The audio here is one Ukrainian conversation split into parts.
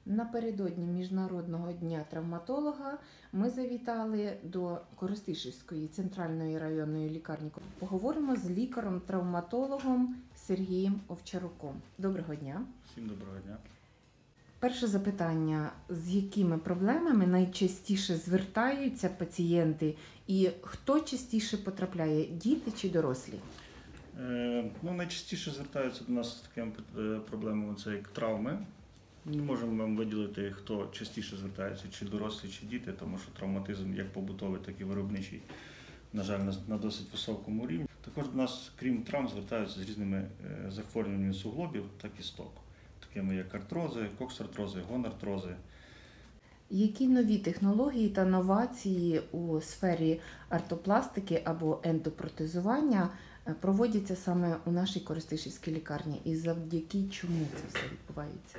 Напередодні Міжнародного дня травматолога ми завітали до Коростишівської центральної районної лікарні. Поговоримо з лікарем-травматологом Сергієм Овчаруком. Доброго дня. Всім доброго дня. Перше запитання. З якими проблемами найчастіше звертаються пацієнти і хто частіше потрапляє, діти чи дорослі? Найчастіше звертаються до нас з такими проблемами, це як травми. Не можемо вам виділити, хто частіше звертається, чи дорослі, чи діти, тому що травматизм як побутовий, так і виробничий, на жаль, на досить високому рівні. Також до нас, крім травм, звертаються з різними захворюваннями суглобів, так і сток, такими як артрози, коксартрози, гонартрози. Які нові технології та новації у сфері ортопластики або ендопротезування проводяться саме у нашій Коростишівській лікарні і завдяки чому це все відбувається?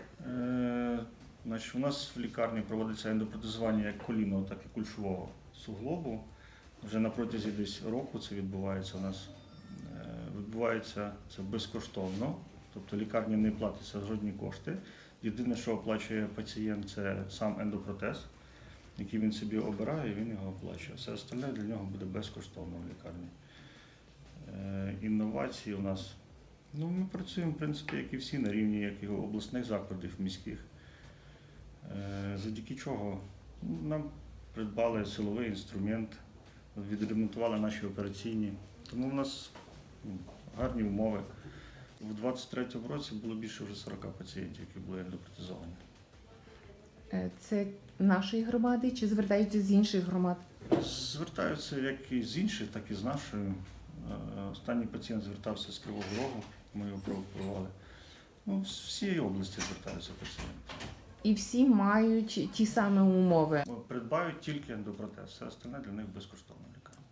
У нас в лікарні проводиться ендопротезування як колінного, так і кульшового суглобу. Вже на протязі десь року це відбувається у нас. Відбувається це безкоштовно, тобто лікарні не платиться жодні кошти. Єдине, що оплачує пацієнт, це сам ендопротез, який він собі обирає, і він його оплачує. Все остальне для нього буде безкоштовно в лікарні. Інновації у нас, ми працюємо, в принципі, як і всі, на рівні як і обласних закладів, міських. Завдяки чого нам придбали силовий інструмент, відремонтували наші операційні. Тому у нас гарні умови. У 2023 році було більше вже 40 пацієнтів, які були ендопротезовані. Це нашої громади чи звертаються з інших громад? Звертаються як і з інших, так і з нашої. Останній пацієнт звертався з Кривого Рогу, ми його прооперували. З всієї області звертаються пацієнти. І всі мають ті самі умови? Придбають тільки ендопротез, все остальне для них безкоштовно в лікарні.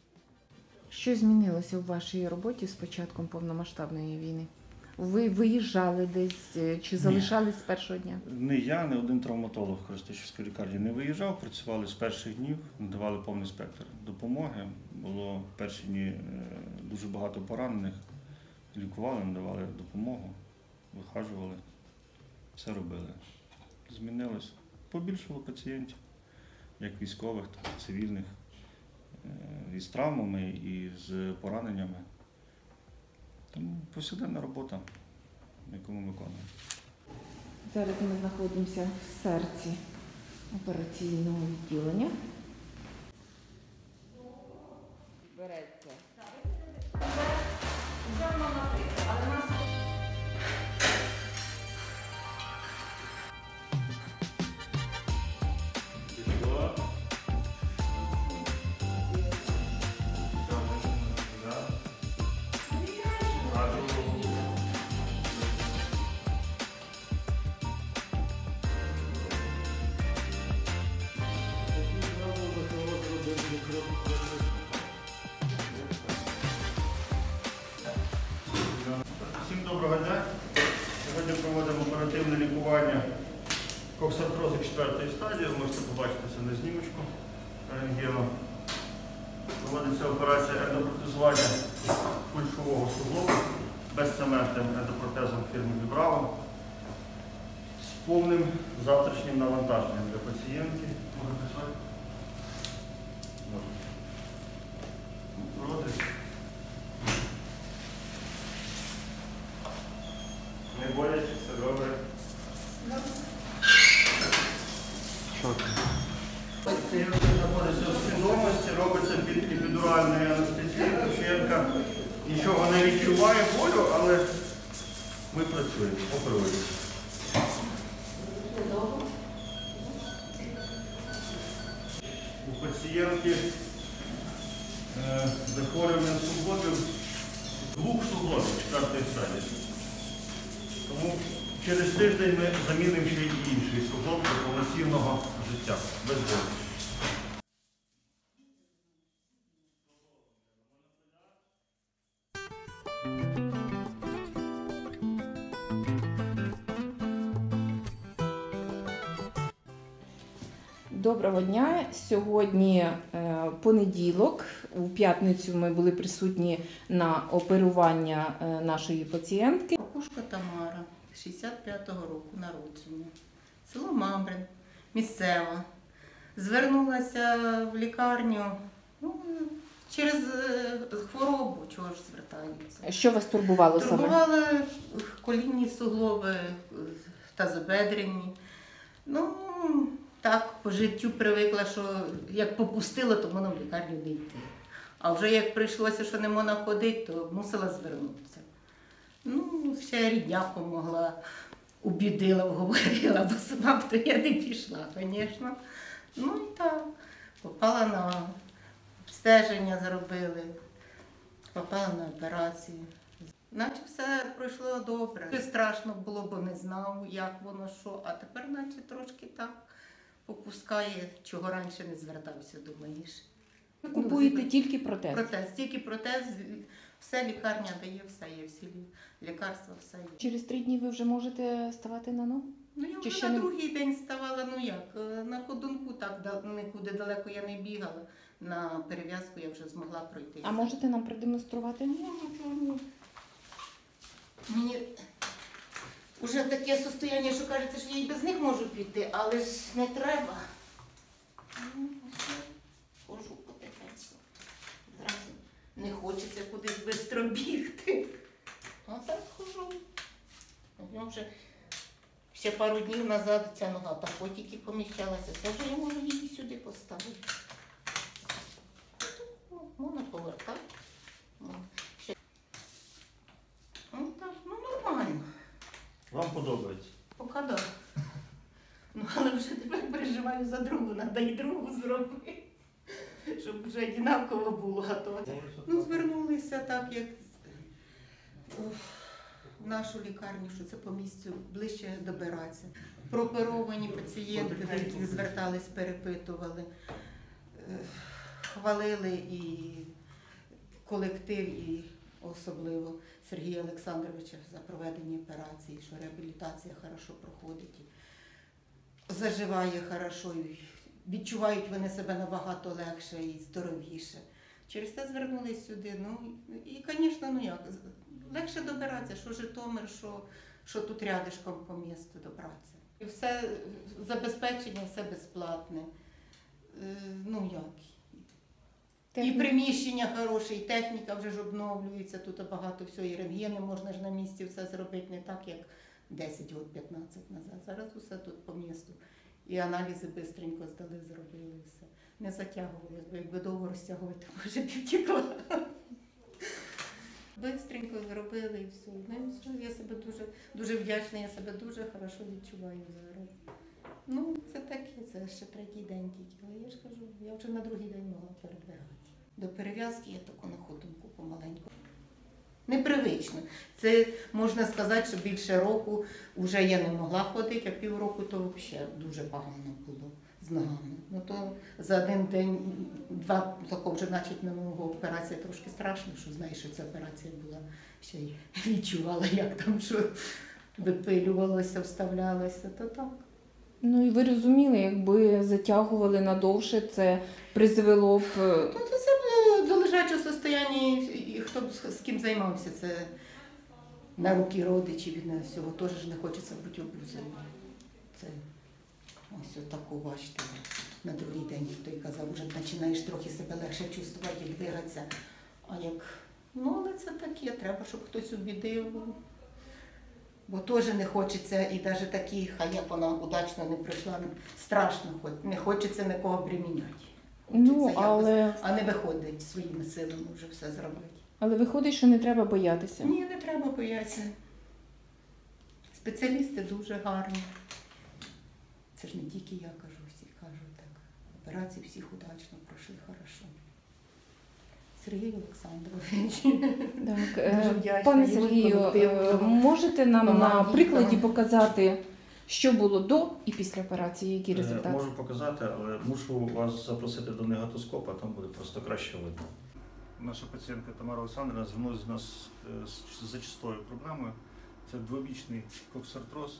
Що змінилося у вашій роботі з початком повномасштабної війни? Ви виїжджали десь чи залишались з першого дня? Не я, не один травматолог в Коростишівській лікарні не виїжджав, працювали з перших днів, надавали повний спектр допомоги. Було в перші дні дуже багато поранених, лікували, надавали допомогу, вихажували, все робили. Змінилось. Побільшало пацієнтів, як військових, так і цивільних, і з травмами, і з пораненнями. Тому повсякденна робота, яку ми виконуємо. Зараз ми знаходимося в серці операційного відділення. Береться. Всім доброго дня. Сьогодні проводимо оперативне лікування коксартрозу 4-ї стадії. Ви можете побачити це на знімочку рентгену. Проводиться операція ендопротезування кульшового суглобу безцементним ендопротезом фірми Вібраво з повним завтрашнім навантаженням для пацієнтки. Може працювати? Проводиться. Не боляче, все добре. Пацієнт знаходиться у свідомості, робиться під епідуральною анестезією, пацієнтка нічого не відчуває болю, але ми працюємо, оперуємо. У пацієнтки захворювання суглобів, двох суглобів 4-ї стадії. Тому через тиждень ми замінимо ще й інший суглоб для повноцінного життя, без болю. Доброго дня! Сьогодні понеділок. У п'ятницю ми були присутні на оперування нашої пацієнтки. Кушка Тамара, 65-го року народження. село Мамрин, місцева. Звернулася в лікарню через хворобу, чого ж звертаються. Що вас турбувало саме? Турбували колінні суглоби, тазобедрені. Ну, так, по життю привикла, що як попустила, то можна в лікарню не йти. А вже як прийшлося, що не можна ходити, то мусила звернутися. Ну, ще рідня помогла, убідила, вговорила, бо сама б то я не пішла, звісно. Ну і так, попала на обстеження, зробили, попала на операцію. Наче все пройшло добре. Страшно було, бо не знав, як воно що, а тепер наче трошки так попускає, чого раніше не звертався, думаєш. Купуєте тільки протез? Протез, тільки протез, все лікарня дає, все є, всі лікарства, все є. Через 3 дні ви вже можете ставати на ногу? Ну я Чи вже ще на не- другий день ставала, ну як, на ходунку так, нікуди далеко я не бігала, на перев'язку я вже змогла пройти. А можете нам продемонструвати? Мені вже таке состояння, що кажеться, що я і без них можу піти, але ж не треба. Ну, все, ходжу потихеньку. Зразу не хочеться кудись швидко бігти. А так ходжу. Я вже ще пару днів назад ця нога так тільки поміщалася. Це вже я можу її сюди поставити. Можна повертати. Ну так, ну нормально. Вам подобається? Поки да. Ну, але вже тепер переживаю за другу, треба і другу зробити, щоб вже однаково було, а то. Ну, звернулися так, як в нашу лікарню, що це по місцю ближче добиратися. Прооперовані пацієнти, до яких звертались, перепитували, хвалили і колектив, і особливо Сергія Олександровича за проведення операції, що реабілітація хорошо проходить, заживає хорошо, і відчувають вони себе набагато легше і здоровіше. Через це звернулись сюди. Ну і, звісно, ну як, легше добиратися, що Житомир, що тут рядишком по місту добратися. І все забезпечення, все безплатне. Ну як. І приміщення хороше, і техніка вже ж обновлюється, тут багато всього, і рентгени можна ж на місці все зробити, не так, як 10 років, 15 назад. Зараз усе тут по місту. І аналізи швидко здали, зробили все. Не затягувалось, бо якби довго розтягувати, може б і втекла. Бистренько зробили і все. Ну, і все. Я себе дуже вдячна, я себе дуже хорошо відчуваю зараз. Ну, це таке, це ще 3-й день тільки. Але я ж кажу, я вже на другий день могла передвигати. До перев'язки я таку на ходунку помаленьку. Непривично. Це можна сказати, що більше року вже я не могла ходити, а півроку то взагалі дуже погано було з ногами. Ну то за один день, 2, тако вже начать на ногу операція трошки страшно, що знаєш, що ця операція була, ще й відчувала, як там що випилювалося, вставлялося, то так. Ну і ви розуміли, якби затягували надовше, це призвело б... Ну, це було до лежачого состояння, і хто б з ким займався, це на руки родичів і на всього, теж ж не хочеться бути обузою. Це ось отаку, бачите, на другий день, хто й казав, вже починаєш трохи себе легше чувствувати і двигатися. А як, ну, але це таке, треба, щоб хтось убідив. Бо теж не хочеться, і навіть такі, хай як вона удачно не прийшла, страшно, не хочеться нікого приміняти. Ну, але... А не виходить своїми силами вже все зробити. Але виходить, що не треба боятися. Ні, не треба боятися. Спеціалісти дуже гарні. Це ж не тільки я кажу, всі кажуть так. Операції всіх удачно пройшли хорошо. Сергій Олександрович. Так, Дуже вдячна пане йому Сергію, колективу, можете нам на команді, прикладі так. показати, що було до і після операції, які результати? Можу показати, але мушу вас запросити до негатоскопа, там буде просто краще видно. Наша пацієнтка Тамара Олександрівна звернулася до нас з зачастою проблемою. Це двобічний коксартроз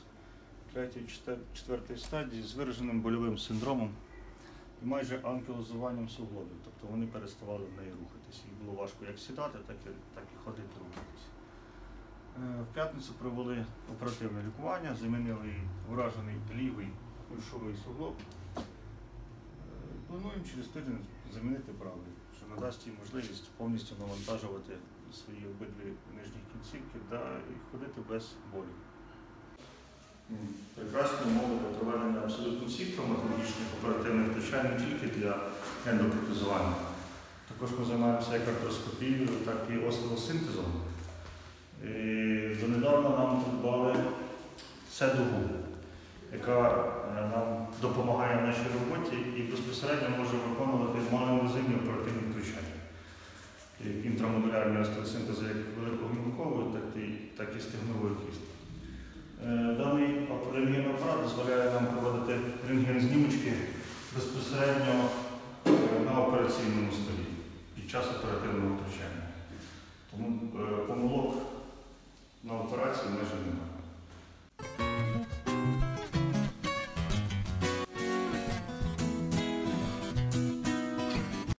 3-4 стадії з вираженим больовим синдромом і майже анкілозуванням суглобів. Тобто вони переставали в неї рухатися. Їй було важко як сідати, так і ходити, рухатися. В п'ятницю провели оперативне лікування, замінили уражений лівий кульшовий суглоб. Плануємо через тиждень замінити правий, що надасть їм можливість повністю навантажувати свої обидві нижні кінцівки та ходити без болю. Прекрасні умови для проведення абсолютно всіх травматологічних оперативних втручань не тільки для ендопротезування. Також ми займаємося як артроскопією, так і остеосинтезом. Донедавна нам придбали дугу, яка нам допомагає в нашій роботі і безпосередньо може виконувати малоінвазивні оперативні втручання. Як інтрамодулярні остеосинтези як великогнілкової, так і стегнової кістки. Даний рентген-апарат дозволяє нам проводити рентген-знімочки безпосередньо на операційному столі під час оперативного втручання.